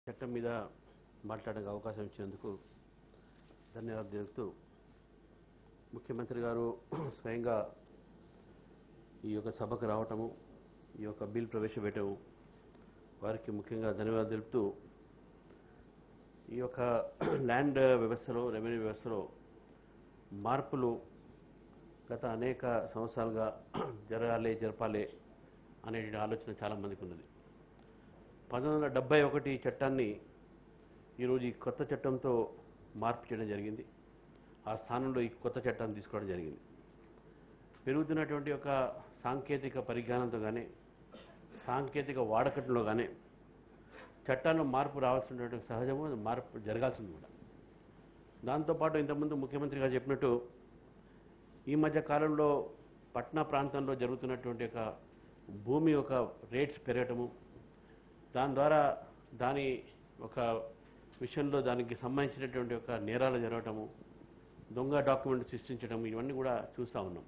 చట్టం మీద మాట్లాడడానికి అవకాశం ఇచ్చినందుకు ధన్యవాదాలు తెలుపుతూ ముఖ్యమంత్రి గారు స్వయంగా ఈ యొక్క సభకు రావటము ఈ యొక్క బిల్ ప్రవేశపెట్టము వారికి ముఖ్యంగా ధన్యవాదాలు తెలుపుతూ ఈ యొక్క ల్యాండ్ వ్యవస్థలో రెవెన్యూ వ్యవస్థలో మార్పులు గత అనేక సంవత్సరాలుగా జరపాలి అనే ఆలోచన చాలామందికి ఉన్నది. 1971 చట్టాన్ని ఈరోజు ఈ కొత్త చట్టంతో మార్పు చేయడం జరిగింది. ఆ స్థానంలో ఈ కొత్త చట్టాన్ని తీసుకోవడం జరిగింది. పెరుగుతున్నటువంటి ఒక సాంకేతిక పరిజ్ఞానంతో కానీ సాంకేతిక వాడకట్లో కానీ చట్టాల్లో మార్పు రావాల్సినటువంటి సహజము మార్పు జరగాల్సింది కూడా. దాంతోపాటు ఇంతకుముందు ముఖ్యమంత్రి గారు చెప్పినట్టు ఈ మధ్య కాలంలో పట్టణ ప్రాంతంలో జరుగుతున్నటువంటి ఒక భూమి ఒక రేట్స్ పెరగటము, దాని ద్వారా దాని ఒక విషయంలో దానికి సంబంధించినటువంటి ఒక నేరాలు జరగటము, దొంగ డాక్యుమెంట్ సృష్టించడం, ఇవన్నీ కూడా చూస్తూ ఉన్నాం.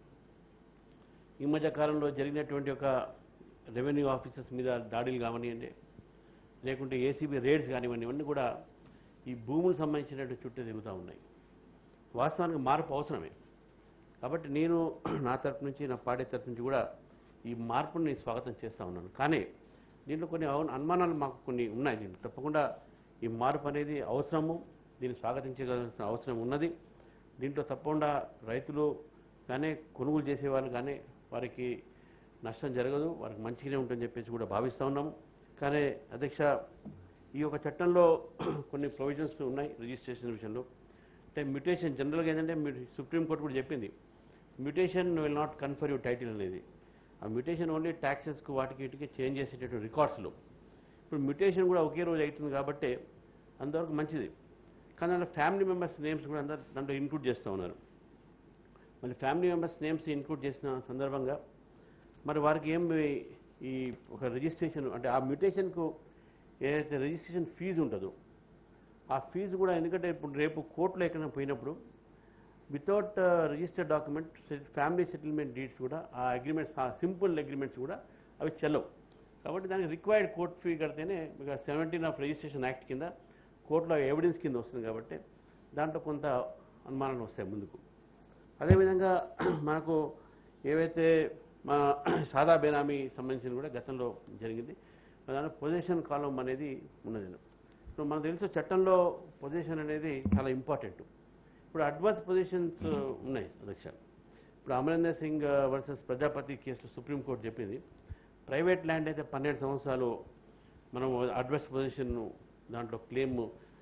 ఈ మధ్య కాలంలో జరిగినటువంటి ఒక రెవెన్యూ ఆఫీసర్స్ మీద దాడులు కావనివ్వండి, లేకుంటే ఏసీబీ రేడ్స్ కానివ్వండి, ఇవన్నీ కూడా ఈ భూములకు సంబంధించినటువంటి చుట్టూ తిరుగుతూ ఉన్నాయి. వాస్తవానికి మార్పు అవసరమే. కాబట్టి నేను నా తరపు నుంచి నా పార్టీ తరపు నుంచి కూడా ఈ మార్పుని నేను స్వాగతం చేస్తూ ఉన్నాను. కానీ దీంట్లో కొన్ని అనుమానాలు మాకు కొన్ని ఉన్నాయి. దీంట్లో తప్పకుండా ఈ మార్పు అనేది అవసరము, దీన్ని స్వాగతించగలసిన అవసరం ఉన్నది. దీంట్లో తప్పకుండా రైతులు కానీ కొనుగోలు చేసేవాళ్ళు కానీ వారికి నష్టం జరగదు, వారికి మంచిగానే ఉంటుందని చెప్పేసి కూడా భావిస్తూ ఉన్నాము. కానీ అధ్యక్ష, ఈ యొక్క చట్టంలో కొన్ని ప్రొవిజన్స్ ఉన్నాయి రిజిస్ట్రేషన్ విషయంలో. అంటే మ్యూటేషన్ జనరల్గా ఏంటంటే మీరు సుప్రీంకోర్టు కూడా చెప్పింది, mutation will not confer you title అనేది. ఆ మ్యూటేషన్ ఓన్లీ ట్యాక్సెస్కు వాటికి వీటికి చేంజ్ చేసేటటువంటి రికార్డ్స్లో. ఇప్పుడు మ్యూటేషన్ కూడా ఒకే రోజు అవుతుంది కాబట్టి అంతవరకు మంచిది. కానీ దాంట్లో ఫ్యామిలీ మెంబర్స్ నేమ్స్ కూడా అందరూ దాంట్లో ఇంక్లూడ్ చేస్తూ ఉన్నారు. మళ్ళీ ఫ్యామిలీ మెంబర్స్ నేమ్స్ ఇంక్లూడ్ చేసిన సందర్భంగా మరి వారికి ఏం ఈ ఒక రిజిస్ట్రేషన్ అంటే ఆ మ్యూటేషన్కు ఏదైతే రిజిస్ట్రేషన్ ఫీజు ఉంటుందో ఆ ఫీజు కూడా, ఎందుకంటే ఇప్పుడు రేపు కోర్టులో ఎక్కడైనా పోయినప్పుడు without registered document family settlement deeds కూడా ఆ అగ్రిమెంట్స్, ఆ సింపుల్ అగ్రిమెంట్స్ కూడా అవి చెల్లవు. కాబట్టి దానికి రిక్వైర్డ్ కోర్ట్ ఫీ కడితేనే 17 ఆఫ్ రిజిస్ట్రేషన్ యాక్ట్ కింద కోర్టులో ఎవిడెన్స్ కింద వస్తుంది. కాబట్టి దాంట్లో కొంత అనుమానాలు వస్తాయి ముందుకు. అదేవిధంగా మనకు ఏవైతే మా సాదా బేనామీ సంబంధించిన కూడా గతంలో జరిగింది. దాంట్లో పొజిషన్ కాలం అనేది ఉన్నది. ఇప్పుడు మనకు తెలుసు చట్టంలో పొజిషన్ అనేది చాలా ఇంపార్టెంట్. ఇప్పుడు అడ్వాన్స్ పొజిషన్స్ ఉన్నాయి అధ్యక్ష. ఇప్పుడు అమరేందర్ సింగ్ వర్సెస్ ప్రజాపతి కేసులో సుప్రీంకోర్టు చెప్పింది, ప్రైవేట్ ల్యాండ్ అయితే 12 సంవత్సరాలు మనం అడ్వాన్స్ పొజిషన్ దాంట్లో claim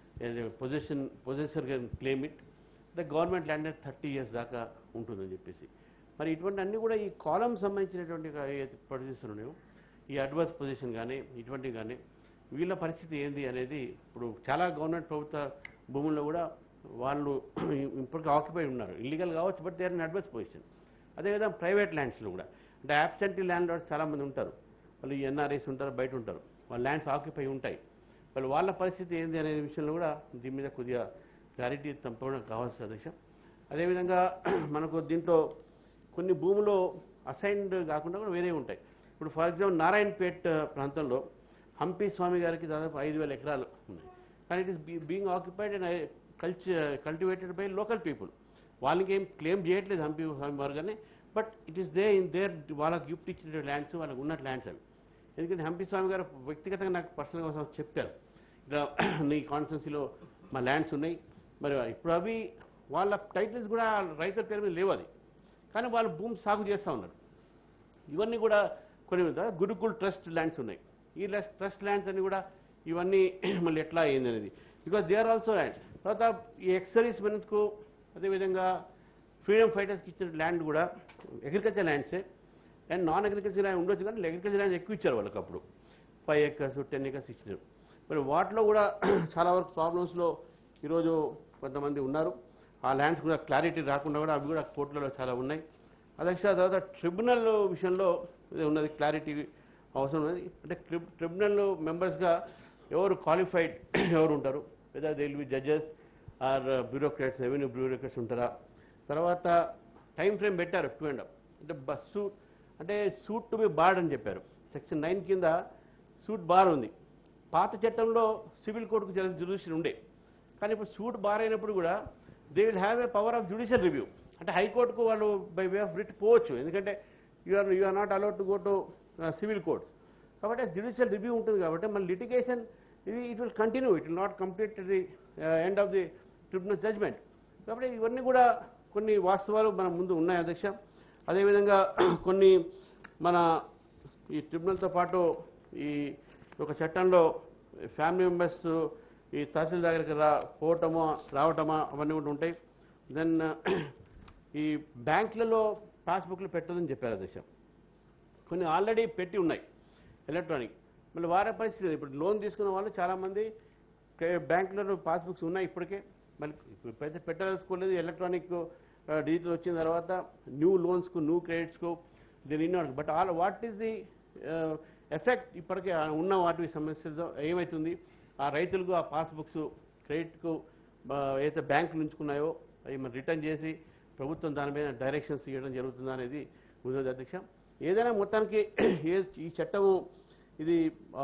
possession claim it, the government land అయితే 30 years దాకా ఉంటుందని చెప్పేసి. మరి ఇటువంటి అన్నీ కూడా ఈ కాలం సంబంధించినటువంటి పొజిషన్ ఉన్నాయో ఈ అడ్వాన్స్ పొజిషన్ కానీ ఇటువంటివి కానీ వీళ్ళ పరిస్థితి ఏంది అనేది ఇప్పుడు చాలా గవర్నమెంట్ ప్రభుత్వ భూముల్లో కూడా వాళ్ళు ఇప్పటికీ ఆక్యుపై ఉన్నారు. ఇల్లీగల్ కావచ్చు, but they are in advance possession. అదేవిధంగా ప్రైవేట్ ల్యాండ్స్లో కూడా అంటే యాబ్సెంటీ ల్యాండ్ లార్డ్స్ చాలామంది ఉంటారు. వాళ్ళు ఎన్ఆర్ఐస్ ఉంటారు, బయట ఉంటారు, వాళ్ళ ల్యాండ్స్ ఆక్యుపై ఉంటాయి. వాళ్ళ పరిస్థితి ఏంది అనే విషయంలో కూడా దీని మీద కొద్దిగా క్లారిటీ తప్పకుండా కావాల్సిన అధ్యక్ష. అదేవిధంగా మనకు దీంట్లో కొన్ని భూములు అసైన్డ్ కాకుండా కూడా వేరే ఉంటాయి. ఇప్పుడు ఫర్ ఎగ్జాంపుల్ నారాయణపేట్ ప్రాంతంలో హంపి స్వామి గారికి దాదాపు 5,000 ఎకరాలు ఉన్నాయి. కానీ it is being occupied and cultivated by local people. వాళ్ళకి ఏం క్లెయిమ్ చేయట్లేదు హంపి స్వామి వారు కానీ, but it is they in there వాళ్ళకి గిఫ్ట్ ఇచ్చిన ల్యాండ్స్, వాళ్ళకి ఉన్న ల్యాండ్స్ అవి. ఎందుకంటే హంపి స్వామి గారు వ్యక్తిగతంగా నాకు పర్సనల్గా చెప్పారు, ఇలా నీ కాన్స్టిట్యున్సీలో మా ల్యాండ్స్ ఉన్నాయి. మరి ఇప్పుడు అవి వాళ్ళ టైటిల్స్ కూడా రైతుల పేరు మీద లేవు, అది కానీ వాళ్ళు భూమి సాగు చేస్తూ ఉన్నారు. ఇవన్నీ కూడా కొన్ని గురుకుల్ ట్రస్ట్ ల్యాండ్స్ ఉన్నాయి. ఈ ట్రస్ట్ ల్యాండ్స్ అన్ని కూడా ఇవన్నీ మళ్ళీ ఎట్లా అయ్యింది అనేది, because they are also land. తర్వాత ఈ ఎక్సర్వీస్ మెన్స్కు అదేవిధంగా ఫ్రీడమ్ ఫైటర్స్కి ఇచ్చిన ల్యాండ్ కూడా అగ్రికల్చర్ ల్యాండ్సే, అండ్ నాన్ అగ్రికల్చర్ ల్యాండ్ ఉండొచ్చు, కానీ అగ్రికల్చర్ ల్యాండ్స్ ఎక్కువ ఇచ్చారు వాళ్ళకి. అప్పుడు 5 acres 10 acres ఇచ్చినారు. మరి వాటిలో కూడా చాలా వరకు ప్రాబ్లమ్స్లో ఈరోజు కొంతమంది ఉన్నారు. ఆ ల్యాండ్స్ కూడా క్లారిటీ రాకుండా కూడా అవి కూడా కోర్టులలో చాలా ఉన్నాయి అధ్యక్ష. తర్వాత ట్రిబ్యునల్ విషయంలో ఉన్నది క్లారిటీ అవసరం ఉన్నది. అంటే ట్రిబ్యునల్ మెంబర్స్గా ఎవరు క్వాలిఫైడ్ ఎవరు ఉంటారు, లేదా they will be judges or bureaucrats, revenue bureaucrats ఉంటారా. తర్వాత టైం ఫ్రేమ్ పెట్టారు 2.5. అంటే బస్సు అంటే సూట్ టు బి బార్డ్ అని చెప్పారు. సెక్షన్ 9 కింద సూట్ బార్ ఉంది. పాత చట్టంలో సివిల్ కోర్టుకు జ్యుడిషియల్ ఉండే, కానీ ఇప్పుడు సూట్ బార్ అయినప్పుడు కూడా they will have a power of judicial review. అంటే హైకోర్టుకు వాళ్ళు బై వే ఆఫ్ రిట్ పోవచ్చు, ఎందుకంటే you are not allowed to go to civil courts. కాబట్టి జ్యుడిషియల్ రివ్యూ ఉంటుంది కాబట్టి మన litigation it will continue, it will not complete the end of the tribunal judgment. కాబట్టి ఇవన్నీ కూడా కొన్ని వాస్తవాలు మన ముందు ఉన్నాయి అధ్యక్ష. అదేవిధంగా కొన్ని మన ఈ ట్రిబ్యునల్తో పాటు ఈ ఒక చట్టంలో ఫ్యామిలీ మెంబర్స్ ఈ తహసీల్ దగ్గరికి రావటమా అవన్నీ కూడా ఉంటాయి. దెన్ ఈ బ్యాంకులలో పాస్బుక్లు పెట్టదని చెప్పారు అధ్యక్ష. కొన్ని ఆల్రెడీ పెట్టి ఉన్నాయి ఎలక్ట్రానిక్, మళ్ళీ వారే పరిస్థితి. ఇప్పుడు లోన్ తీసుకున్న వాళ్ళు చాలామంది బ్యాంకులలో పాస్బుక్స్ ఉన్నాయి ఇప్పటికే, మళ్ళీ ఇప్పుడు పెట్టదలుచుకోలేదు. ఎలక్ట్రానిక్ డిజిటల్ వచ్చిన తర్వాత న్యూ లోన్స్కు న్యూ క్రెడిట్స్కు దీని but what is the effect ఇప్పటికే ఉన్న వాటి సమస్యలతో ఏమవుతుంది, ఆ రైతులకు ఆ పాస్బుక్స్ క్రెడిట్కు ఏదైతే బ్యాంకులు ఉంచుకున్నాయో అవి మరి రిటర్న్ చేసి ప్రభుత్వం దాని మీద డైరెక్షన్స్ ఇవ్వడం జరుగుతుందా అనేది ఉన్నది అధ్యక్ష. ఏదైనా మొత్తానికి ఈ చట్టము ఇది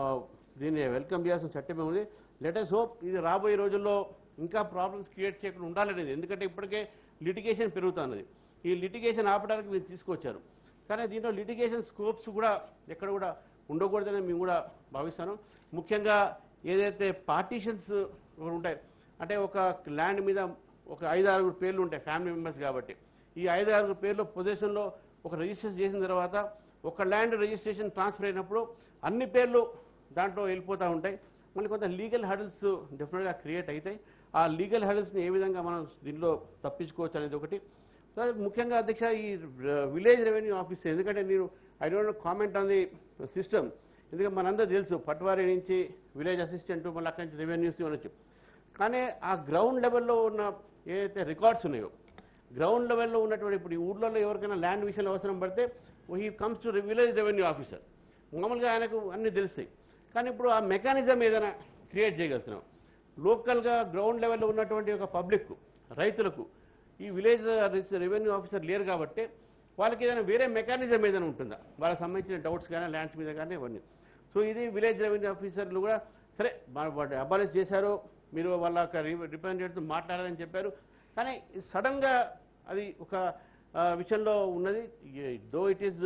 దీన్ని వెల్కమ్ చేయాల్సిన చట్టమే ఉంది. లెటర్స్ హోప్ ఇది రాబోయే రోజుల్లో ఇంకా ప్రాబ్లమ్స్ క్రియేట్ చేయకుండా ఉండాలనేది, ఎందుకంటే ఇప్పటికే లిటిగేషన్ పెరుగుతున్నది. ఈ లిటిగేషన్ ఆపడానికి మీరు తీసుకొచ్చారు, కానీ దీంట్లో లిటిగేషన్ స్కోప్స్ కూడా ఎక్కడ కూడా ఉండకూడదని మేము కూడా భావిస్తాను. ముఖ్యంగా ఏదైతే పార్టీషన్స్ ఉంటాయి, అంటే ఒక ల్యాండ్ మీద ఒక 5-6 పేర్లు ఉంటాయి ఫ్యామిలీ మెంబర్స్ కాబట్టి, ఈ 5-6 పేర్లు పొజిషన్లో ఒక రిజిస్ట్రేషన్ చేసిన తర్వాత ఒక ల్యాండ్ రిజిస్ట్రేషన్ ట్రాన్స్ఫర్ అయినప్పుడు అన్ని పేర్లు దాంట్లో వెళ్ళిపోతూ ఉంటాయి. మళ్ళీ కొంత లీగల్ హడల్స్ డెఫినెట్గా క్రియేట్ అవుతాయి. ఆ లీగల్ హడల్స్ని ఏ విధంగా మనం దీనిలో తప్పించుకోవచ్చు అనేది ఒకటి. ముఖ్యంగా అధ్యక్ష ఈ విలేజ్ రెవెన్యూ ఆఫీసర్, ఎందుకంటే నేను I don't comment on the system, ఎందుకంటే మనందరూ తెలుసు పట్వారీ నుంచి విలేజ్ అసిస్టెంట్ మళ్ళీ అక్కడి నుంచి రెవెన్యూస్ అనొచ్చు. కానీ ఆ గ్రౌండ్ లెవెల్లో ఉన్న ఏదైతే రికార్డ్స్ ఉన్నాయో, గ్రౌండ్ లెవెల్లో ఉన్నటువంటి ఇప్పుడు ఈ ఊళ్ళలో ఎవరికైనా ల్యాండ్ విషయంలో అవసరం పడితే he comes to village revenue officer, మామూలుగా ఆయనకు అన్నీ తెలుస్తాయి. కానీ ఇప్పుడు ఆ మెకానిజం ఏదైనా క్రియేట్ చేయగలుగుతున్నాం లోకల్గా గ్రౌండ్ లెవెల్లో ఉన్నటువంటి ఒక పబ్లిక్ రైతులకు ఈ విలేజ్ రెవెన్యూ ఆఫీసర్ లేరు కాబట్టి వాళ్ళకి ఏదైనా వేరే మెకానిజం ఏదైనా ఉంటుందా వాళ్ళకి సంబంధించిన డౌట్స్ కానీ ల్యాండ్స్ మీద కానీ ఇవన్నీ. సో ఇది విలేజ్ రెవెన్యూ ఆఫీసర్లు కూడా సరే వాళ్ళు అబాలిష్ చేశారు, మీరు వాళ్ళ రిప్రజెంటేటివ్తో మాట్లాడాలని చెప్పారు, కానీ సడన్గా అది ఒక విషయంలో ఉన్నది. దో ఇట్ ఈస్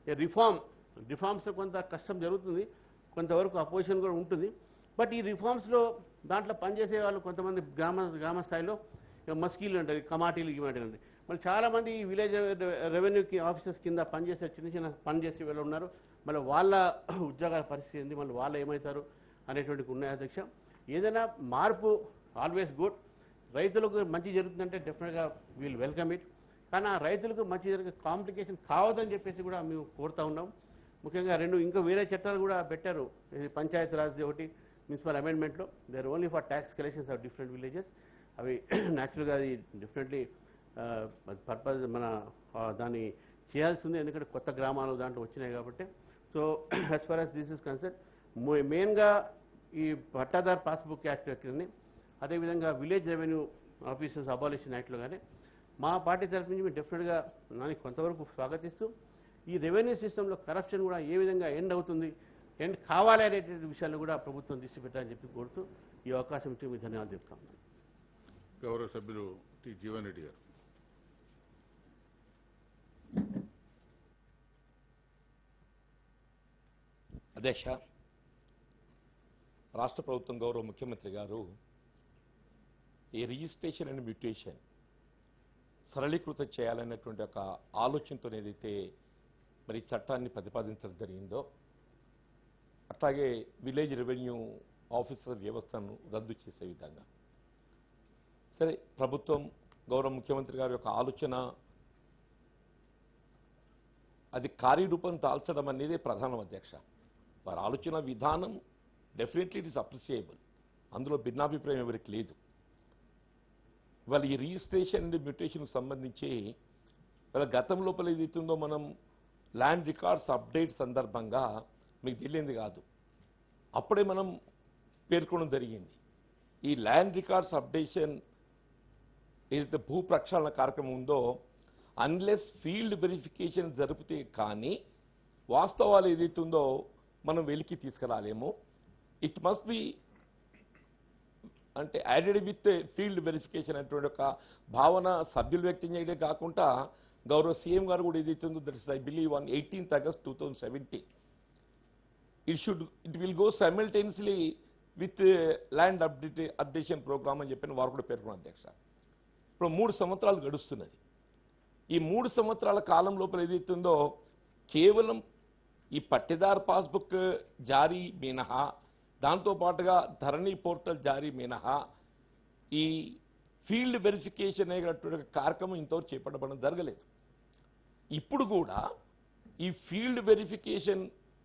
రిఫార్మ్స్లో కొంత కష్టం జరుగుతుంది, కొంతవరకు అపోజిషన్ కూడా ఉంటుంది. బట్ ఈ రిఫార్మ్స్లో దాంట్లో పనిచేసే వాళ్ళు కొంతమంది గ్రామ స్థాయిలో మస్కీలు ఉంటాయి, కమాటీలు ఉంటాయి. మళ్ళీ చాలామంది ఈ విలేజ్ రెవెన్యూ ఆఫీసర్స్ కింద పనిచేసే చిన్న పనిచేసే వాళ్ళు ఉన్నారు. మళ్ళీ వాళ్ళ ఉద్యోగాల పరిస్థితి ఏంది, మళ్ళీ వాళ్ళు ఏమవుతారు అనేటువంటివి ఉన్నాయి అధ్యక్ష. ఏదైనా మార్పు ఆల్వేస్ గుడ్. రైతులకు మంచి జరుగుతుందంటే డెఫినెట్గా వీల్ వెల్కమ్ ఇట్. కానీ ఆ రైతులకు మంచి జరిగే కాంప్లికేషన్ కావద్దని చెప్పేసి కూడా మేము కోరుతా ఉన్నాం. ముఖ్యంగా ఇంకా వేరే చట్టాలు కూడా పెట్టారు, పంచాయతీ రాజ్ ఒకటి మున్సిపల్ అమెండ్మెంట్లో. They are only for tax collections of different villages. అవి న్యాచురల్గా అది డెఫినెట్లీ పర్పస్ మన దాన్ని చేయాల్సి ఉంది, ఎందుకంటే కొత్త గ్రామాలు దాంట్లో వచ్చినాయి కాబట్టి. So as far as this is concern మెయిన్గా ఈ పట్టాదార్ పాస్బుక్ యాక్ట్ కానీ అదేవిధంగా విలేజ్ రెవెన్యూ ఆఫీసర్స్ అబాలిషన్ యాక్ట్లో కానీ మా పార్టీ తరఫు నుంచి మేము డెఫినెట్గా దానికి కొంతవరకు స్వాగతిస్తూ ఈ రెవెన్యూ సిస్టంలో కరప్షన్ కూడా ఏ విధంగా ఎండ్ అవుతుంది, ఎండ్ కావాలి అనేటువంటి విషయాలు కూడా ప్రభుత్వం దృష్టి పెట్టాలని చెప్పి కోరుతూ ఈ అవకాశం ఇచ్చి మీకు ధన్యవాదాలు చెప్తాం. గౌరవ సభ్యులు టి జీవన్ రెడ్డి గారు. అధ్యక్ష, రాష్ట్ర ప్రభుత్వం గౌరవ ముఖ్యమంత్రి గారు ఈ రిజిస్ట్రేషన్ అండ్ మ్యూటేషన్ సరళీకృతం చేయాలనేటువంటి ఒక ఆలోచనతో ఏదైతే మరి చట్టాన్ని ప్రతిపాదించడం జరిగిందో, అట్లాగే విలేజ్ రెవెన్యూ ఆఫీసర్ వ్యవస్థను రద్దు చేసే విధంగా సరే ప్రభుత్వం గౌరవ ముఖ్యమంత్రి గారి యొక్క ఆలోచన అది కార్యరూపం దాల్చడం అనేది ప్రధానం అధ్యక్ష. వారి ఆలోచన విధానం డెఫినెట్లీ ఇట్ ఈస్ అప్రిషియబుల్, అందులో భిన్నాభిప్రాయం ఎవరికి లేదు. ఇవాళ ఈ రిజిస్ట్రేషన్ అండ్ మ్యూటేషన్కు సంబంధించి ఇవాళ గతం లోపల ఏదైతుందో మనం ల్యాండ్ రికార్డ్స్ అప్డేట్ సందర్భంగా మీకు తెలియంది కాదు, అప్పుడే మనం పేర్కొనడం జరిగింది. ఈ ల్యాండ్ రికార్డ్స్ అప్డేషన్ ఏదైతే భూ ప్రక్షాళన కార్యక్రమం ఉందో అన్లెస్ ఫీల్డ్ వెరిఫికేషన్ జరిపితే కానీ వాస్తవాలు ఏదైతే ఉందో మనం వెలికి తీసుకురాలేము. ఇట్ మస్ట్ బి అంటే యాడెడ్ విత్ ఫీల్డ్ వెరిఫికేషన్ అనేటువంటి ఒక భావన సభ్యులు వ్యక్తం చేయడమే కాకుండా గౌరవ సీఎం గారు కూడా ఏదైతుందో that is I believe on 18th August 2017 it will go simultaneously with land updation programme అని చెప్పిన వారు కూడా పేర్కొన్నారు అధ్యక్ష. ఇప్పుడు 3 సంవత్సరాలు గడుస్తున్నది. ఈ 3 సంవత్సరాల కాలం లోపల ఏదైతుందో కేవలం ఈ పట్టేదార్ పాస్బుక్ జారీ మినహా, దాంతో పాటుగా ధరణి పోర్టల్ జారీ మినహా ఈ ఫీల్డ్ వెరిఫికేషన్ అనేటువంటి కార్యక్రమం ఇంతవరకు చేపట్టబడడం జరగలేదు. ఇప్పుడు కూడా ఈ ఫీల్డ్ వెరిఫికేషన్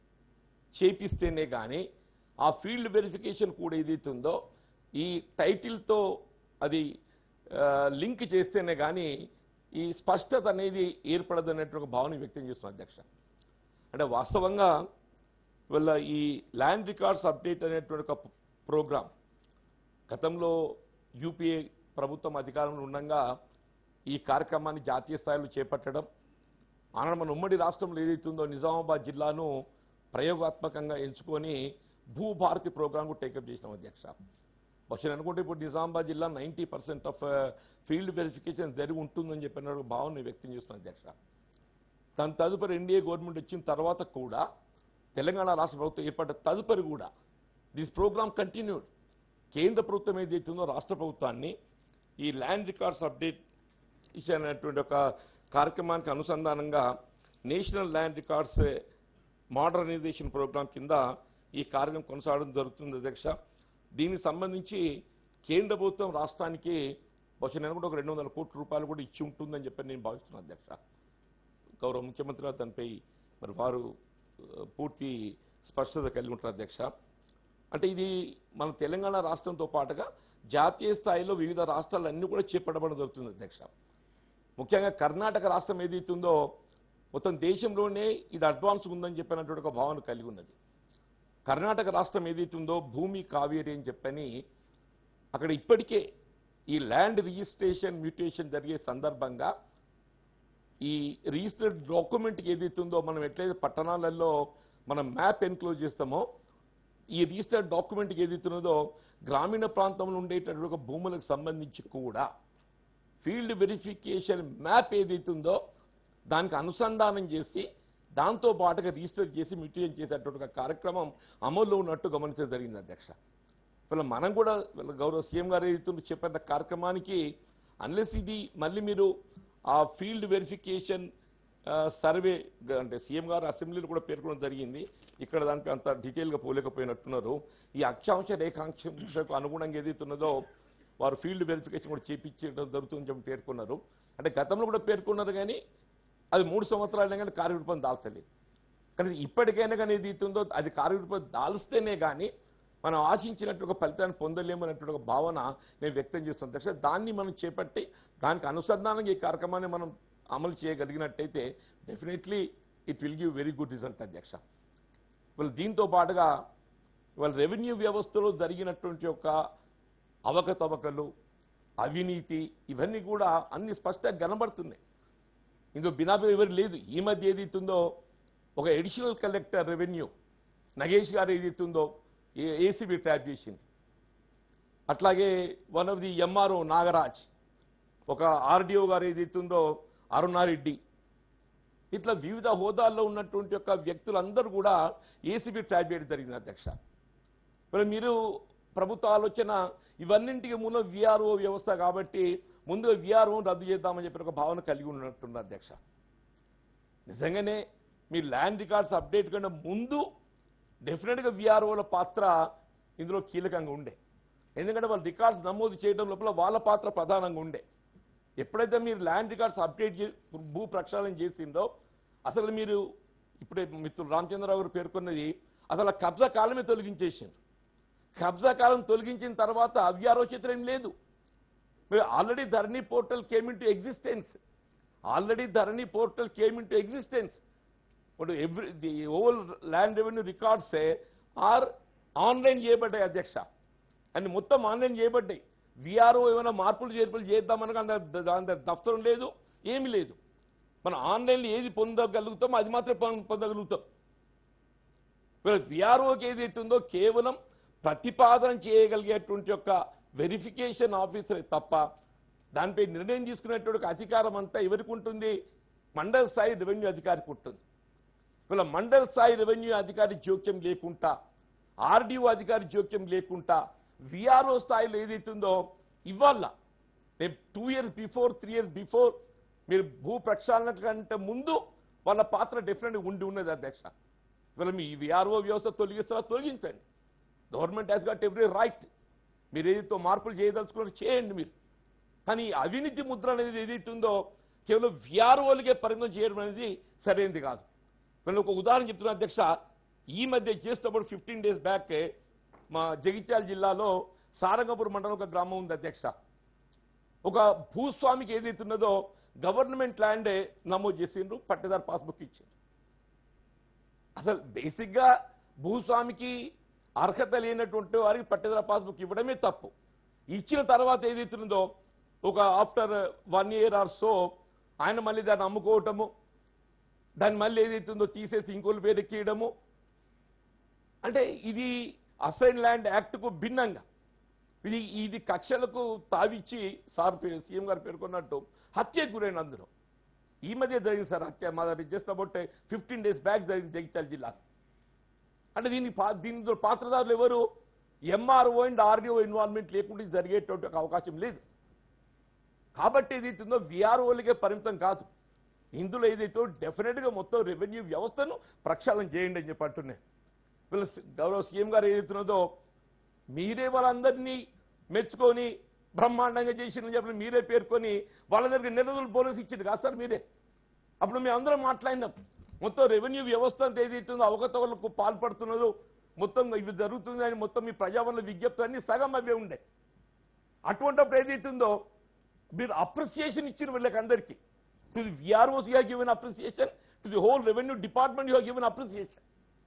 చేపిస్తేనే కానీ ఆ ఫీల్డ్ వెరిఫికేషన్ కూడా ఏదైతుందో ఈ టైటిల్తో అది లింక్ చేస్తేనే కానీ ఈ స్పష్టత అనేది ఏర్పడదు అనేటువంటి భావన వ్యక్తం చేస్తున్నారు అధ్యక్ష. అంటే వాస్తవంగా వల్ల ఈ ల్యాండ్ రికార్డ్స్ అప్డేట్ అనేటువంటి ఒక ప్రోగ్రాం గతంలో యూపీఏ ప్రభుత్వం అధికారంలో ఉండగా ఈ కార్యక్రమాన్ని జాతీయ స్థాయిలో చేపట్టడం, ఆనాడు మన ఉమ్మడి రాష్ట్రంలో ఏదైతుందో నిజామాబాద్ జిల్లాను ప్రయోగాత్మకంగా ఎంచుకొని భూభారతి ప్రోగ్రాం కూడా టేకప్ చేసినాం అధ్యక్ష. బహుశా అనుకుంటే ఇప్పుడు నిజామాబాద్ జిల్లా 90% ఆఫ్ ఫీల్డ్ వెరిఫికేషన్ జరిగి ఉంటుందని చెప్పిన భావన వ్యక్తం చేస్తున్నాం అధ్యక్ష. దాని తదుపరి ఎన్డీఏ గవర్నమెంట్ వచ్చిన తర్వాత కూడా తెలంగాణ రాష్ట్ర ప్రభుత్వం ఏర్పడ్డ తదుపరి కూడా దిస్ ప్రోగ్రామ్ కంటిన్యూడ్. కేంద్ర ప్రభుత్వం ఏదైతుందో రాష్ట్ర ప్రభుత్వాన్ని ఈ ల్యాండ్ రికార్డ్స్ అప్డేట్ అనేటువంటి ఒక కార్యక్రమానికి అనుసంధానంగా national land records modernization programme కింద ఈ కార్యక్రమం కొనసాగడం జరుగుతుంది అధ్యక్ష. దీనికి సంబంధించి కేంద్ర ప్రభుత్వం రాష్ట్రానికి బహుశా నేను కూడా ఒక 200 కోట్ల రూపాయలు కూడా ఇచ్చి ఉంటుందని చెప్పి నేను భావిస్తున్నాను అధ్యక్ష. గౌరవ ముఖ్యమంత్రి గారు దానిపై మరి వారు పూర్తి స్పష్టత కలిగి ఉంటారు అధ్యక్ష. అంటే ఇది మన తెలంగాణ రాష్ట్రంతో పాటుగా జాతీయ స్థాయిలో వివిధ రాష్ట్రాలన్నీ కూడా చేపట్టబడడం జరుగుతుంది అధ్యక్ష. ముఖ్యంగా కర్ణాటక రాష్ట్రం ఏదైతుందో మొత్తం దేశంలోనే ఇది అడ్వాన్స్ ఉందని చెప్పినటువంటి ఒక భావన కలిగి ఉన్నది. కర్ణాటక రాష్ట్రం ఏదైతుందో భూమి కావేరి అని చెప్పని అక్కడ ఇప్పటికే ఈ ల్యాండ్ రిజిస్ట్రేషన్ మ్యూటేషన్ జరిగే సందర్భంగా ఈ రిజిస్టర్డ్ డాక్యుమెంట్కి ఏదైతుందో మనం ఎట్లయితే పట్టణాలలో మనం మ్యాప్ ఎన్క్లోజ్ చేస్తామో ఈ రిజిస్టర్డ్ డాక్యుమెంట్కి ఏదైతున్నదో గ్రామీణ ప్రాంతంలో ఉండేటటువంటి ఒక భూములకు సంబంధించి కూడా ఫీల్డ్ వెరిఫికేషన్ మ్యాప్ ఏదైతుందో దానికి అనుసంధానం చేసి దాంతో పాటుగా రిజిస్టర్ చేసి మ్యూటేషన్ చేసేటువంటి కార్యక్రమం అమల్లో ఉన్నట్టు గమనించడం జరిగింది అధ్యక్ష. వీళ్ళ మనం కూడా గౌరవ సీఎం గారు ఏదైతుందో చెప్పిన కార్యక్రమానికి అన్లెస్ ఇది మళ్ళీ మీరు ఆ ఫీల్డ్ వెరిఫికేషన్ సర్వే అంటే సీఎం గారు అసెంబ్లీలో కూడా పేర్కొనడం జరిగింది, ఇక్కడ దానికి అంత డీటెయిల్గా పోలేకపోయినట్టున్నారు. ఈ అక్షాంశ రేఖాంశకు అనుగుణంగా ఏదైతున్నదో వారు ఫీల్డ్ వెరిఫికేషన్ కూడా చేపించడం జరుగుతుందని చెప్పి పేర్కొన్నారు. అంటే గతంలో కూడా పేర్కొన్నారు కానీ అది 3 సంవత్సరాలైనా కానీ కార్యరూపం దాల్చలేదు. కానీ ఇప్పటికైనా కానీ ఏదైతుందో అది కార్యరూపం దాల్స్తేనే కానీ మనం ఆశించినట్టు ఒక ఫలితాన్ని పొందలేమనేటువంటి ఒక భావన నేను వ్యక్తం చేస్తాను అధ్యక్ష. దాన్ని మనం చేపట్టి దానికి అనుసంధానంగా ఈ కార్యక్రమాన్ని మనం అమలు చేయగలిగినట్టయితే definitely it will give very good result అధ్యక్ష. వాళ్ళు దీంతో పాటుగా వాళ్ళ రెవెన్యూ వ్యవస్థలో జరిగినటువంటి ఒక అవకతవకలు, అవినీతి ఇవన్నీ కూడా అన్ని స్పష్టంగా కనబడుతున్నాయి. ఇందులో బినామీ ఎవరు లేదు. ఈ మధ్య ఏదైతుందో ఒక అడిషనల్ కలెక్టర్ రెవెన్యూ నగేష్ గారు ఏదైతుందో ఏసీబీ ట్రాప్ చేసింది. అట్లాగే one of the MRO Nagaraj, ఒక ఆర్డీఓ గారు ఏదైతుందో అరుణారెడ్డి, ఇట్లా వివిధ హోదాల్లో ఉన్నటువంటి యొక్క వ్యక్తులందరూ కూడా ఏసీబీ ట్రాప్ చేయడం జరిగింది అధ్యక్ష. మరి మీరు ప్రభుత్వ ఆలోచన ఇవన్నింటికి మూలం విఆర్ఓ వ్యవస్థ కాబట్టి ముందుగా విఆర్ఓ రద్దు చేద్దామని చెప్పిన ఒక భావన కలిగి ఉన్నట్టుంది అధ్యక్ష. నిజంగానే మీ ల్యాండ్ రికార్డ్స్ అప్డేట్ కన్నా ముందు డెఫినెట్గా విఆర్ఓల పాత్ర ఇందులో కీలకంగా ఉండే. ఎందుకంటే వాళ్ళ రికార్డ్స్ నమోదు చేయడం లోపల వాళ్ళ పాత్ర ప్రధానంగా ఉండే. ఎప్పుడైతే మీరు ల్యాండ్ రికార్డ్స్ అప్డేట్ భూ ప్రక్షాళన చేసిందో అసలు మీరు ఇప్పుడే మిత్రులు రామచంద్రరావు గారు పేర్కొన్నది అసలు కబ్జా కాలమే తొలగించేసింది. కబ్జా కాలం తొలగించిన తర్వాత విఆర్ఓ చిత్రం ఏం లేదు. మీరు ఆల్రెడీ Dharani portal came into existence. ఇప్పుడు the overall land revenue records are online చేయబడ్డాయి అధ్యక్ష. అన్ని మొత్తం ఆన్లైన్ చేయబడ్డాయి. విఆర్ఓ ఏమైనా మార్పులు చేర్పులు చేద్దామనగా దాని దఫ్తరం లేదు, ఏమీ లేదు. మనం ఆన్లైన్లో ఏది పొందగలుగుతామో అది మాత్రమే పొందగలుగుతాం. విఆర్ఓకి ఏదైతే ఉందో కేవలం ప్రతిపాదన చేయగలిగేటువంటి యొక్క వెరిఫికేషన్ ఆఫీసర్ తప్ప దానిపై నిర్ణయం తీసుకునేటువంటి అధికారం అంతా ఎవరికి ఉంటుంది? మండల స్థాయి రెవెన్యూ అధికారికి ఉంటుంది. ఇలా మండల స్థాయి రెవెన్యూ అధికారి జోక్యం లేకుండా, ఆర్డీఓ అధికారి జోక్యం లేకుండా విఆర్ఓ స్థాయిలో ఏదైతుందో ఇవాళ రేపు 2 years బిఫోర్ 3 years బిఫోర్ మీరు భూ ప్రక్షాళన కంటే ముందు వాళ్ళ పాత్ర డెఫినెట్గా ఉన్నది అధ్యక్ష. ఇవాళ మీ విఆర్ఓ వ్యవస్థ తొలగిస్తారా తొలగించండి. Government has got every right. మీరు ఏదైతే మార్పులు చేయదలుచుకున్నారో చేయండి మీరు. కానీ అవినీతి ముద్ర అనేది ఏదైతుందో కేవలం విఆర్ఓలకే పరిమితం చేయడం అనేది సరైనది కాదు. నేను ఒక ఉదాహరణ చెప్తున్నా అధ్యక్ష. ఈ మధ్య చేసినప్పుడు 15 days బ్యాక్ మా జగిత్యాల జిల్లాలో సారంగపూర్ మండలం ఒక గ్రామం ఉంది అధ్యక్ష. ఒక భూస్వామికి ఏదైతున్నదో గవర్నమెంట్ ల్యాండే నమోదు చేసిండ్రు, పట్టేదారు పాస్బుక్ ఇచ్చిండ్రు. అసలు బేసిక్గా భూస్వామికి అర్హత లేనటువంటి వారికి పట్టేదారు పాస్బుక్ ఇవ్వడమే తప్పు. ఇచ్చిన తర్వాత ఏదైతున్నదో ఒక ఆఫ్టర్ 1 year or so ఆయన మళ్ళీ దాన్ని అమ్ముకోవటము, దాన్ని మళ్ళీ ఏదైతుందో తీసేసి ఇంకోళ్ళు పేరెక్కియడము, అంటే ఇది అసైన్ ల్యాండ్ యాక్ట్కు భిన్నంగా ఇది కక్షలకు తావిచ్చి సీఎం గారు పేర్కొన్నట్టు హత్యకు గురైన అందులో ఈ మధ్య జరిగింది సార్ హత్య. మా దగ్గర జస్ట్ అబౌట్ 15 days బ్యాక్ జరిగింది జగిత్యాల జిల్లా. అంటే దీనిలో పాత్రదారులు ఎవరు? ఎంఆర్ఓ అండ్ ఆర్డీఓ ఇన్వాల్వ్మెంట్ లేకుండా జరిగేటువంటి అవకాశం లేదు. కాబట్టి ఏదైతుందో విఆర్ఓలకే పరిమితం కాదు. ఇందులో ఏదైతే డెఫినెట్గా మొత్తం రెవెన్యూ వ్యవస్థను ప్రక్షాళన చేయండి అని చెప్పి అంటున్నాయి. వీళ్ళ గౌరవ సీఎం గారు ఏదైతున్నదో మీరే వాళ్ళందరినీ మెచ్చుకొని బ్రహ్మాండంగా చేసిందని చెప్పి మీరే పేర్కొని వాళ్ళ దగ్గర నెలలు బోనస్ ఇచ్చింది కాదు సార్ మీరే. అప్పుడు మేము అందరం మాట్లాడినాం. మొత్తం రెవెన్యూ వ్యవస్థ అంతా ఏదైతుందో అవకతవకలకు పాల్పడుతున్నదో మొత్తం ఇవి జరుగుతుందని మొత్తం మీ ప్రజావరణ విజ్ఞప్తి అన్ని సగం అవే ఉండే. అటువంటిప్పుడు ఏదైతుందో మీరు అప్రిసియేషన్ ఇచ్చిన వీళ్ళకి అందరికీ. To the VROs you have given appreciation, to the whole revenue department you have given appreciation.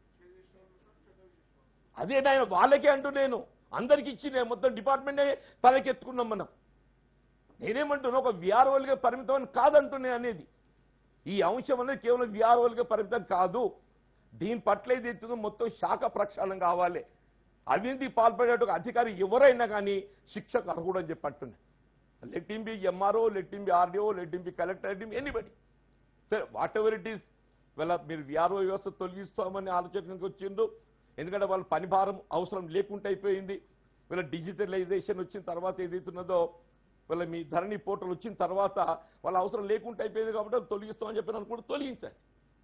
అదే నేను వాళ్ళకే అంటూ నేను అందరికి ఇచ్చి నేను మొత్తం డిపార్ట్మెంటే తలకెత్తుకున్నాం మనం. నేనేమంటున్నా ఒక విఆర్ఓలుగా పరిమితం అని కాదంటున్నా అనేది. ఈ అంశం అనేది కేవలం విఆర్ఓలుగా పరిమితం కాదు. దీని పట్ల ఏదైతుందో మొత్తం శాఖ ప్రక్షాళన కావాలి. అవినీతి పాల్పడేట అధికారి ఎవరైనా కానీ శిక్షకు అర్హుడు అని చెప్పి అంటున్నాయి. Let him be MRO, let him be RDO, let him be collector, let him anybody. సరే వాట్ ఎవర్ ఇట్ ఈస్. వీళ్ళ మీరు విఆర్ఓ వ్యవస్థ తొలగిస్తామని ఆలోచనకు వచ్చిండ్రు. ఎందుకంటే వాళ్ళ పని భారం అవసరం లేకుండా అయిపోయింది. వీళ్ళ డిజిటలైజేషన్ వచ్చిన తర్వాత ఏదైతున్నదో వీళ్ళ మీ ధరణి పోర్టల్ వచ్చిన తర్వాత వాళ్ళ అవసరం లేకుండా అయిపోయింది కాబట్టి తొలగిస్తామని చెప్పిన కూడా తొలగించాలి.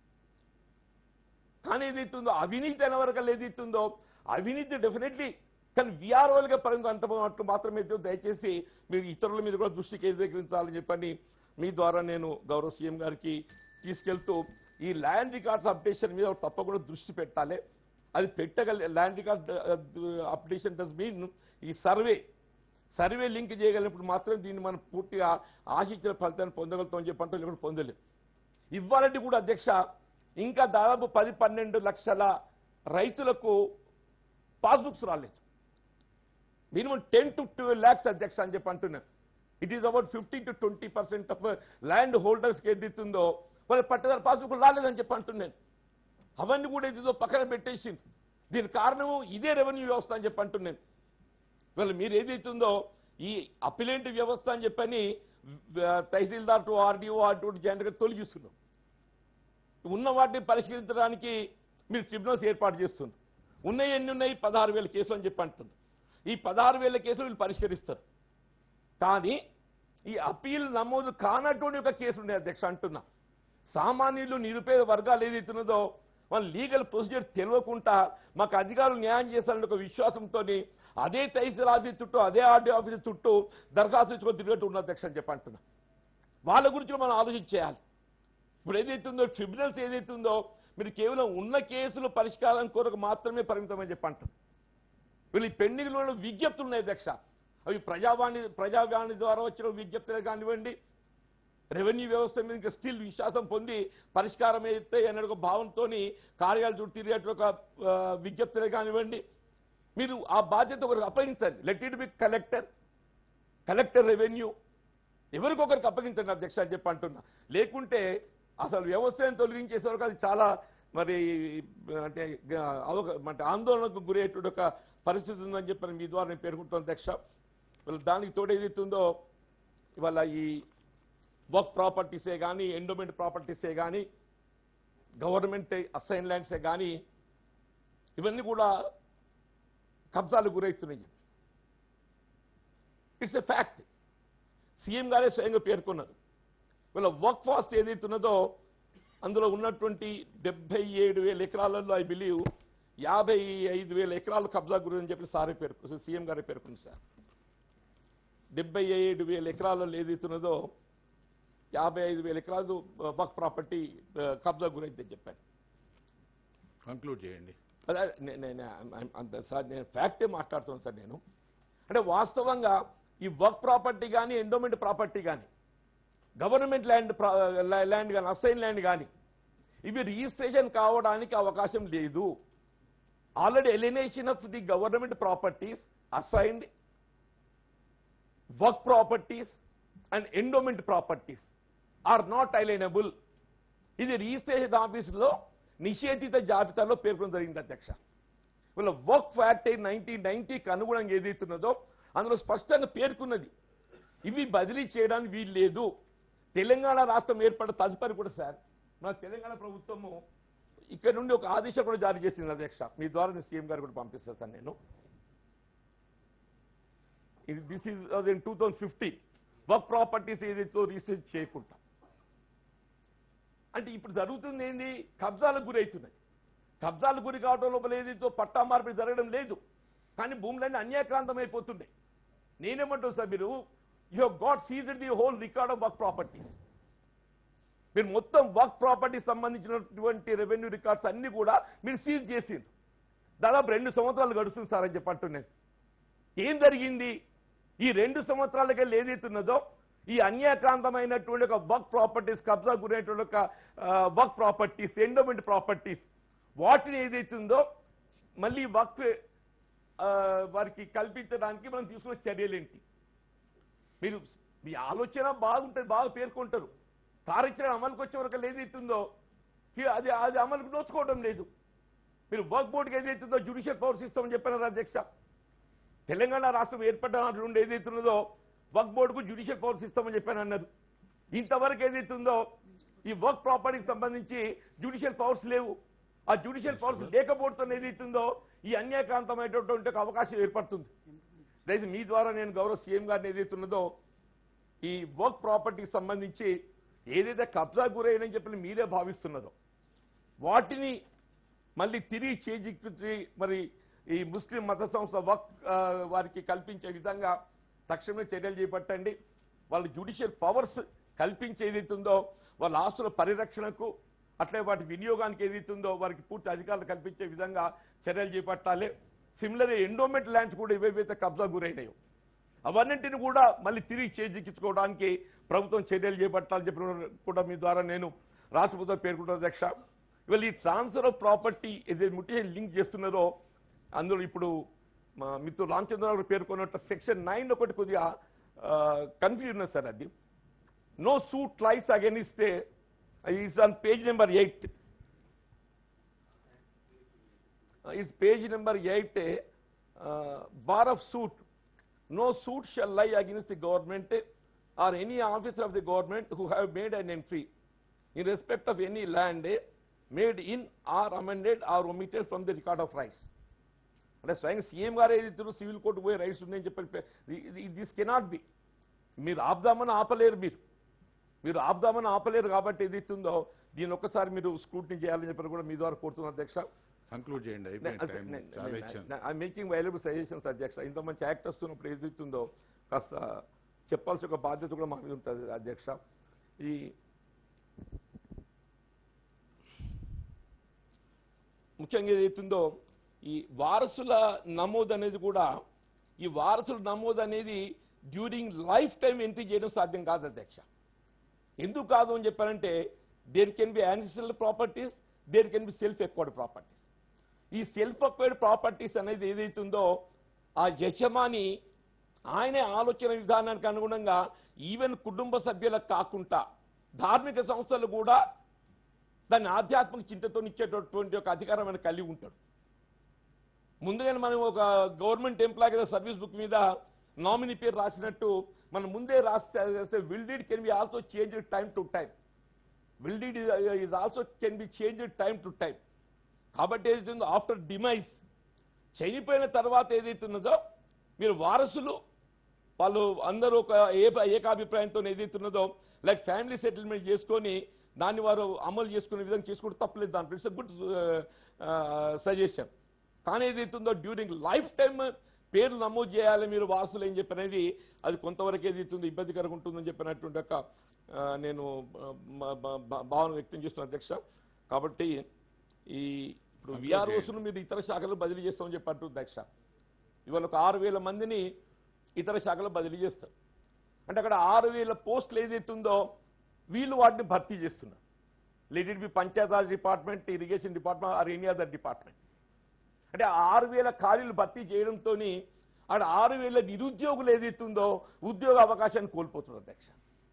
కానీ ఏదైతుందో అవినీతి అనే వరకు ఏదైతుందో అవినీతి డెఫినెట్లీ కానీ విఆర్ఓలుగా పరిమితం అంటూ మాత్రమే దయచేసి మీరు ఇతరుల మీద కూడా దృష్టి కేంద్రీకరించాలని చెప్పని మీ ద్వారా నేను గౌరవ సీఎం గారికి తీసుకెళ్తూ ఈ ల్యాండ్ రికార్డ్స్ అప్డేషన్ మీద తప్పకుండా దృష్టి పెట్టాలి. అది land record updation does mean ఈ సర్వే లింక్ చేయగలిగినప్పుడు మాత్రం దీన్ని మనం పూర్తిగా ఆశించిన ఫలితాన్ని పొందగలుగుతామని చెప్పంటే ఇప్పుడు పొందలేం. ఇవ్వాలంటే కూడా అధ్యక్ష ఇంకా దాదాపు 10-12 లక్షల రైతులకు పాస్బుక్స్ రాలేదు. మినిమం 10 to 12 lakhs అధ్యక్ష అని చెప్పి అంటున్నాను. It is about 15 to 20% of land హోల్డర్స్కి ఏదైతుందో వాళ్ళ పట్టదారు పాస్బుక్ రాలేదని చెప్పి అంటున్నాను. అవన్నీ కూడా ఏదో పక్కన పెట్టేసి దీని కారణము ఇదే రెవెన్యూ వ్యవస్థ అని చెప్పి అంటున్నాను. ఇవాళ మీరు ఏదైతుందో ఈ అపిలేంట్ వ్యవస్థ అని చెప్పని తహసీల్దార్ టు ఆర్డీఓ అటువంటి జనరల్గా తొలగిస్తున్నాం. ఉన్న వాటిని పరిష్కరించడానికి మీరు ట్రిబ్యునల్స్ ఏర్పాటు చేస్తున్నారు. ఉన్నాయి ఎన్ని ఉన్నాయి? 16,000 కేసులు అని చెప్పి అంటున్నారు. ఈ 16,000 కేసులు వీళ్ళు పరిష్కరిస్తారు. కానీ ఈ అప్పీల్ నమోదు కానటువంటి ఒక కేసు ఉన్నాయి అధ్యక్ష అంటున్నా. సామాన్యులు నిరుపేద వర్గాలు ఏదైతున్నదో వాళ్ళ లీగల్ ప్రొసీజర్ తెలియకుండా మాకు అధికారులు న్యాయం చేస్తారని ఒక విశ్వాసంతో అదే తహసీల్ ఆఫీస్ చుట్టూ అదే ఆర్డీఓ ఆఫీస్ చుట్టూ దరఖాస్తు ఇచ్చుకొని తిరిగట్టు ఉన్న అధ్యక్ష అని చెప్పి అంటున్నా. వాళ్ళ గురించి మనం ఆలోచించేయాలి. ఇప్పుడు ఏదైతుందో ట్రిబ్యునల్స్ ఏదైతుందో మీరు కేవలం ఉన్న కేసులు పరిష్కారం కొరకు మాత్రమే పరిమితమని చెప్పి అంటారు. వీళ్ళు ఈ పెండింగ్లో విజ్ఞప్తులు ఉన్నాయి అధ్యక్ష. అవి ప్రజావాణి ద్వారా వచ్చిన విజ్ఞప్తులు కానివ్వండి, రెవెన్యూ వ్యవస్థ మీద ఇంకా స్టిల్ విశ్వాసం పొంది పరిష్కారం అయితే అనే ఒక భావంతో కార్యాలయాలు చుట్టూ తిరిగేట ఒక విజ్ఞప్తులే కానివ్వండి, మీరు ఆ బాధ్యత ఒకరికి అప్పగించండి. Let it be collector revenue ఎవరికొకరికి అప్పగించండి అధ్యక్ష అని చెప్పి అంటున్నా. లేకుంటే అసలు వ్యవస్థను తొలగించేసరికి అది చాలా మరి అంటే ఆందోళనకు గురయ్యేటువంటి ఒక పరిస్థితి ఉందని చెప్పి మీ ద్వారా నేను పేర్కొంటాను అధ్యక్ష. ఇవాళ దానికి తోడు ఏదైతుందో ఇవాళ ఈ వర్క్ ప్రాపర్టీసే కానీ, ఎండోమెంట్ ప్రాపర్టీసే కానీ, గవర్నమెంట్ అసైన్ ల్యాండ్సే కానీ ఇవన్నీ కూడా కబ్జాలు గురవుతున్నాయి. It's a fact. సీఎం గారే స్వయంగా పేర్కొన్నారు. వీళ్ళ వర్క్ ఫాస్ట్ ఏదైతున్నదో అందులో ఉన్నటువంటి 77,000 ఎకరాలలో ఐ బిలీవ్ 55,000 ఎకరాలు కబ్జా గురని చెప్పి సీఎం గారే పేర్కొన్నారు సార్. 77,000 ఎకరాలలో ఏదైతున్నదో 55,000 ఎకరాలు వర్క్ ప్రాపర్టీ కబ్జా గురైందని చెప్పాను. కంక్లూడ్ చేయండి. అదే సార్ నేను ఫ్యాక్టే మాట్లాడుతున్నాను సార్. నేను అంటే వాస్తవంగా ఈ వర్క్ ప్రాపర్టీ కానీ, ఎండోమెంట్ ప్రాపర్టీ కానీ, గవర్నమెంట్ ల్యాండ్ కానీ, అసైన్ ల్యాండ్ కానీ ఇవి రిజిస్ట్రేషన్ కావడానికి అవకాశం లేదు. Already alienation of the government properties, assigned వర్క్ properties and endowment properties are not alienable. ఇది రిజిస్ట్రేషన్ ఆఫీసులో నిషేధిత జాబితాలో పేర్కొనడం జరిగింది అధ్యక్ష. వీళ్ళ వర్క్ యాక్ట్ 1990కి అనుగుణంగా ఏదైతున్నదో అందులో స్పష్టంగా పేర్కొన్నది ఇవి బదిలీ చేయడానికి వీలు లేదు. తెలంగాణ రాష్ట్రం ఏర్పడిన తదుపరి కూడా సార్ మన తెలంగాణ ప్రభుత్వము ఇక్కడ నుండి ఒక ఆదేశం కూడా జారీ చేసింది అధ్యక్ష. మీ ద్వారా నేను సీఎం గారు కూడా పంపిస్తాను సార్. నేను దిస్ ఈజ్ ఇన్ 2015 వర్క్ ప్రాపర్టీస్ ఏదైతే రీసెర్చ్ చేయకుండా అంటే ఇప్పుడు జరుగుతుంది ఏంది, కబ్జాలకు గురి అవుతున్నాయి. కబ్జాలకు గురి కావడం లోపల ఏదైతే పట్టా మార్పిడి జరగడం లేదు, కానీ భూములన్నీ అన్యాక్రాంతం అయిపోతున్నాయి. నేనేమంటాను సార్, మీరు you have got seized the whole record of వర్క్ ప్రాపర్టీస్. మీరు మొత్తం వర్క్ ప్రాపర్టీ సంబంధించినటువంటి రెవెన్యూ రికార్డ్స్ అన్ని కూడా మీరు సీజ్ చేసింది. దాదాపు 2 సంవత్సరాలు గడుస్తుంది సార్ అని చెప్పంటున్నాను. ఏం జరిగింది? ఈ 2 సంవత్సరాలకే ఏదైతున్నదో ఈ అన్యాక్రాంతమైనటువంటి ఒక వర్క్ ప్రాపర్టీస్, కబ్జా గురైనటువంటి ఒక వర్క్ ప్రాపర్టీస్, ఎండోమెంట్ ప్రాపర్టీస్ వాటిని ఏదైతుందో మళ్ళీ వర్క్ వారికి కల్పించడానికి మనం తీసుకున్న చర్యలేంటి? మీరు మీ ఆలోచన బాగుంటుంది, బాగా పేర్కొంటారు. కార్యాచరణ అమలుకు వచ్చే వరకు ఏదైతుందో అది అమలుకు నోచుకోవడం లేదు. మీరు వర్క్ బోర్డుకి ఏదైతుందో జ్యుడిషియల్ పవర్స్ ఇస్తామని చెప్పినారు అధ్యక్ష. తెలంగాణ రాష్ట్రం ఏర్పడ్డ నుండి ఏదైతున్నదో వర్క్ బోర్డుకు జ్యుడిషియల్ పవర్స్ ఇస్తామని చెప్పాను అన్నారు. ఇంతవరకు ఏదైతుందో ఈ వర్క్ ప్రాపర్టీకి సంబంధించి జ్యుడిషియల్ పవర్స్ లేవు. ఆ జ్యుడిషియల్ పవర్స్ లేకపోవడంతో ఏదైతుందో ఈ అన్యాయకాంతమైనటువంటి ఒక అవకాశం ఏర్పడుతుంది. అయితే మీ ద్వారా నేను గౌరవ సీఎం గారిని ఏదైతున్నదో ఈ వర్క్ ప్రాపర్టీకి సంబంధించి ఏదైతే కబ్జా గురైనని చెప్పి మీరే భావిస్తున్నారో వాటిని మళ్ళీ తిరిగి చేజిక్కి మరి ఈ ముస్లిం మత సంస్థ వర్క్ వారికి కల్పించే విధంగా తక్షణమే చర్యలు చేపట్టండి. వాళ్ళ జ్యుడిషియల్ పవర్స్ కల్పించే ఏదైతుందో వాళ్ళ ఆస్తుల పరిరక్షణకు అట్లే వాటి వినియోగానికి ఏదైతుందో వారికి పూర్తి అధికారులు కల్పించే విధంగా చర్యలు చేపట్టాలి. సిమిలర్ ఎండోమెంట్ ల్యాండ్స్ కూడా ఏవైతే కబ్జా గురైనాయో అవన్నింటిని కూడా మళ్ళీ తిరిగి చేజిక్కించుకోవడానికి ప్రభుత్వం చర్యలు చేపట్టాలని చెప్పి కూడా మీ ద్వారా నేను రాష్ట్ర ప్రభుత్వం పేర్కొంటున్న అధ్యక్ష. ఇవాళ ఈ ట్రాన్స్ఫర్ ఆఫ్ ప్రాపర్టీ ఏదైతే ముట్టి లింక్ చేస్తున్నారో అందులో ఇప్పుడు మా మిత్రులు రామచంద్రరావు పేర్కొన్నట్టు సెక్షన్ 9 ఒకటి కొద్దిగా కన్ఫ్యూజన్ సార్. అది no suit lies against is on page number 8. Is page number 8 bar of suit. No suit shall lie against the government or any officer of the government who have made an entry in respect of any land made in or amended or omitted from the record of rights. అంటే స్వయంగా CM గారు ఏదైతే civil court పోయే rights ఉన్నాయని చెప్పి this cannot be. మీరు ఆపుదామని ఆపలేరు, మీరు ఆపుదామని ఆపలేరు. కాబట్టి ఏదైతుందో దీన్ని ఒక్కసారి మీరు స్క్రూటినీ చేయాలని చెప్పి కూడా మీ ద్వారా కోరుతున్నారు అధ్యక్ష. కంక్లూడ్ చేయండి. ఐ మేకింగ్ అవైలబుల్ సజెషన్స్ అధ్యక్ష. ఇంత మంచి యాక్ట్ వస్తున్నప్పుడు ఏదైతుందో కాస్త చెప్పాల్సిన ఒక బాధ్యత కూడా మా మీద ఉంటుంది అధ్యక్ష. ఈ ముఖ్యంగా ఏదైతుందో ఈ వారసుల నమోదు అనేది కూడా ఈ వారసుల నమోదు అనేది డ్యూరింగ్ లైఫ్ టైం ఎంట్రీ చేయడం సాధ్యం కాదు అధ్యక్ష. ఎందుకు కాదు అని చెప్పారంటే there can be ancestral properties, there can be self acquired properties. ఈ సెల్ఫ్ ఎక్వైర్డ్ ప్రాపర్టీస్ అనేది ఏదైతుందో ఆ యజమాని ఆయనే ఆలోచన విధానానికి అనుగుణంగా ఈవెన్ కుటుంబ సభ్యులకు కాకుండా ధార్మిక సంస్థలు కూడా దాన్ని ఆధ్యాత్మిక చింతతో ఇచ్చేటటువంటి ఒక అధికారం ఆయన కలిగి ఉంటాడు. ముందుగానే మనం ఒక గవర్నమెంట్ ఎంప్లాయ్ కదా సర్వీస్ బుక్ మీద నామినీ పేరు రాసినట్టు మనం ముందే రాస్తే will deed can be also change time to time. Will deed is also can be change time to time. కాబట్టి ఏదైతుందో ఆఫ్టర్ డిమైజ్ చనిపోయిన తర్వాత ఏదైతున్నదో మీరు వారసులు వాళ్ళు అందరూ ఒక ఏకాభిప్రాయంతో ఏదైతున్నదో లైక్ ఫ్యామిలీ సెటిల్మెంట్ చేసుకొని దాన్ని వారు అమలు చేసుకునే విధంగా చేసుకుంటే తప్పలేదు. దాంట్లో ఇట్స్ గుడ్ సజెషన్. కానీ ఏదైతుందో డ్యూరింగ్ లైఫ్ టైమ్ పేర్లు నమోదు చేయాలి మీరు వారసులు అని చెప్పినది అది కొంతవరకు ఏదైతుందో ఇబ్బందికరంగా ఉంటుందని చెప్పినటువంటి ఒక నేను భావన వ్యక్తం చేస్తున్న అధ్యక్ష. కాబట్టి ఈ ఇప్పుడు విఆర్ఓస్ను మీరు ఇతర శాఖలు బదిలీ చేస్తామని చెప్పి అంటుంది అధ్యక్ష. ఇవాళ ఒక 6,000 మందిని ఇతర శాఖలు బదిలీ చేస్తారు. అంటే అక్కడ 6,000 పోస్టులు ఏదైతుందో వీళ్ళు వాటిని భర్తీ చేస్తున్నారు. Let it be Panchayati Raj department, irrigation department or any other department. అంటే 6,000 ఖాళీలు భర్తీ చేయడంతో అక్కడ 6,000 నిరుద్యోగులు ఏదైతుందో ఉద్యోగ అవకాశాన్ని కోల్పోతున్నారు అధ్యక్ష.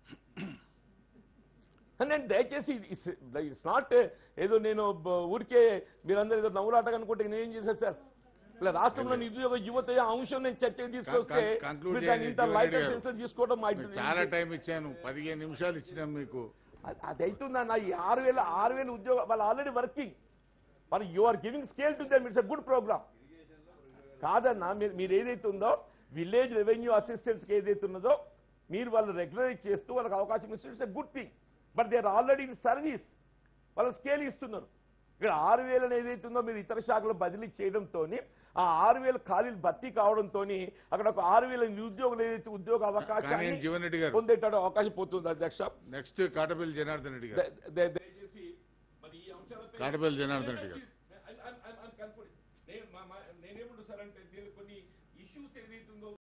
నేను దయచేసి ఇట్స్ నాట్ ఏదో నేను ఊరికే మీరందరూ ఏదో నవ్వులాటగా అనుకుంటే నేనేం చేశాను సార్. ఇలా రాష్ట్రంలో నిరుద్యోగ యువత అంశం నేను చర్చకు తీసుకొస్తే ఇంత లైట్ సెన్సర్ తీసుకోవడం చాలా టైం ఇచ్చాను, 15 నిమిషాలు ఇచ్చినాం మీకు. అది అవుతుందన్న. ఈ 6,000 ఉద్యోగం వాళ్ళు ఆల్రెడీ వర్కింగ్. మరి you are giving scale to them. It's a good programme కాదన్నా. మీరు ఏదైతే ఉందో విలేజ్ రెవెన్యూ అసిస్టెంట్స్కి ఏదైతే ఉన్నదో మీరు వాళ్ళు రెగ్యులరైజ్ చేస్తూ వాళ్ళకి అవకాశం ఇస్తే it's a good thing. But they are already in service. వాళ్ళ స్కేల్ ఇస్తున్నారు. ఇక్కడ 6,000 ఏదైతుందో మీరు ఇతర శాఖలు బదిలీ చేయడంతో ఆ 6,000 ఖాళీలు భర్తీ కావడంతో అక్కడ ఒక 6,000 నిరుద్యోగులు ఏదైతే ఉద్యోగ అవకాశాన్ని జీవన్ రెడ్డి గారు పొందేట అవకాశం పోతుంది అధ్యక్ష. నెక్స్ట్ కాటపల్లి జనార్దన్ రెడ్డి గారు. దయచేసి మరి ఈ అంశాలపై కాటపల్లి జనార్దన్ రెడ్డి గారు. నేనేమంటారు సార్ అంటే కొన్ని ఇష్యూస్ ఏదైతుందో